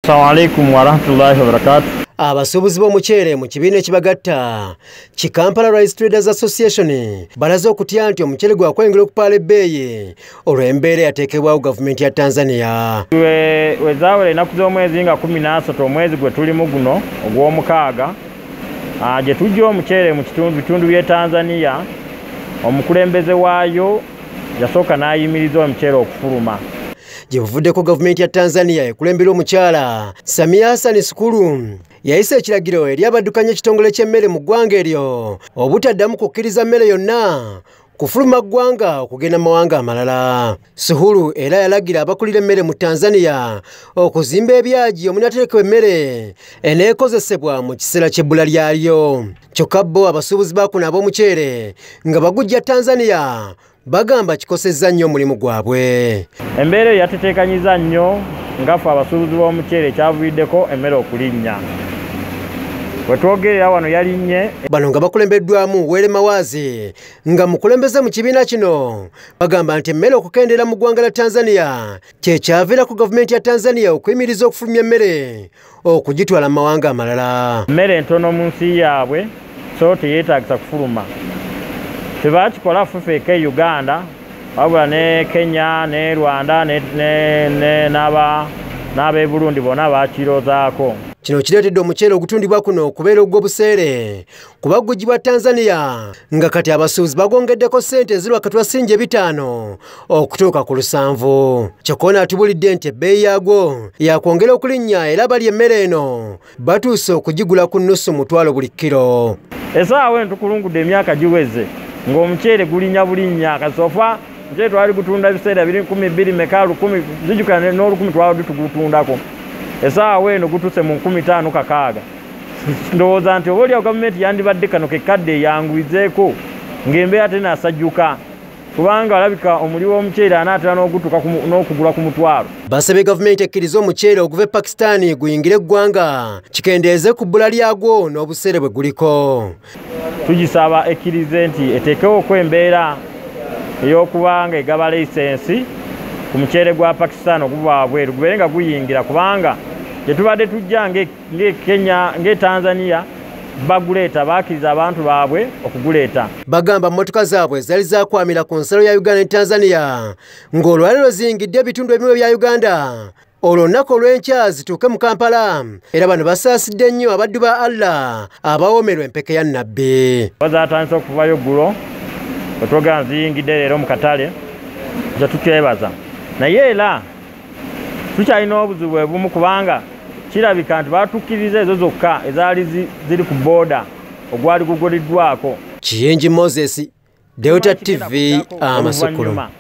Assalamu alaikum wa rahmatullahi wa barakatuh. Abasuubuzi b'omuceere mu kibiina ekibagatta ki Kampala Rice Traders Association balaze okutya nti omuceere gwakwengera okupaala ebbeeyi olw'embeera yateekebwawo gavumenti ya Tanzania. Wezaawera ennaku z'omwezi nga 13 omwezi gwe tulimu guno ogw'omukaaga gye tujja omuceere mu bitundu by'e Tanzania, omukulembeze waayo yasooka n'ayimiriza omuceere okufuluma. Gye buvuddeko gavumenti ya Tanzania ekulembera omukyala Samia Hassan Sukulu yayisa ekiragiro eri abaddukanya ekitongole ky'emmere mu ggwanga eryo obutaddamu kukkiriza mmere yonna kufuluma ggwanga okugenda mawanga amalala. Sukulu era yalagira abakulira emmere mu Tanzania okuzimba ebyagi omunaterekebwa emmere eneekozesebwa mu kiseera ky'ebbula lyalyo. Kyokka bo abasuubuzi bakuno ab'omuceere nga bagujja Tanzania bagamba kikosezza nnyo omulimu gwabwe. Embeera yateteekanyiza nnyo ngaffe abasuubuzi b'omuceere ekyavuddeko emmere okulinnya. Bwe twogerera wano yalinnye. Bano nga bakulembeddwamu Were Mawaazi nga mukulembeze mu kibiina kino bagamba nti emmere okukendera mu ggwanga lya Tanzania kyekyaviirako gavumenti ya Tanzania okuyimiriza okufulumya emmere okugitwala mu mawanga amalala. Emmere entono mu nsi yaabwe so teyeetaagisa kufuluma. Tebakikola fufeeka e Uganda wabula ne Kenya ne Rwanda n'ab'e Burundi bonna bakirozaako. Kino kireetedde omuceere ogutundibwa kuno okubeera ogw'obuseere kuba gugibwa Tanzania nga kati abasuubuzi bagongeddeko ssente ezirwa katwa sinje 5 okutuuka ku 7. Kyokka atubulidde nti ebbeeyi yaagwo yakwongera okulinnya era bali emmere eno batuuse okugigula ku nnusu mutwalo buli kiro. Essaawa eno tukulungudde emyaka giweze ng'omuceere gulinnya bulinnya kasofa nje twali gutunda biseera 12 meka 10 zijukana n'olukumi twali tugutundako. Essaawa eno gutuse mu 15 kakaaga. Ndowooza nti obaolyawo gavumenti yandibadde kano kekadde yanguizeeko ng'embeera tena asajjuka kubanga alabika omuli w'omuceere anaatera n'okugula ku mutwalo. Basabye gavumenti ekkiriza omuceere oguva e Pakistan guyingire eggwanga kikendeeze ku bbula lyagwo n'obuseere bwe guliko. Tugisaba ekkirize nti eteekewo embeera ey'okuba nga egaba layisensi ku muceere gwa Pakistan oguva wabweru gubeere nga guyingira kubanga gye tubadde tujja ng'e Kenya ng'e Tanzania baguleeta bakkiriza abantu baabwe okuguleeta. Bagamba mmotoka zaabwe zali zakwamira ku nsalo ya Uganda ne Tanzania ng'olwaleero ziyingidde ebitundu ebimu bya Uganda olwo olunaku olw'enkya zituuke mu Kampala era bano basaasidde nnyo abaddu ba Allah abawoomerwa empeke ya nnabbi. Bazaatandise okuvayo ggulo bwe twogera ziyingidde leero mu katale gye tutwebaza naye era tukyalina obuzibu bumu kubanga kirabika nti batukkiriza ezo zokka ezaali ziri ku booda ogwali guguliddwako. Kiyenji Moses, Delta TV, Amasukulu.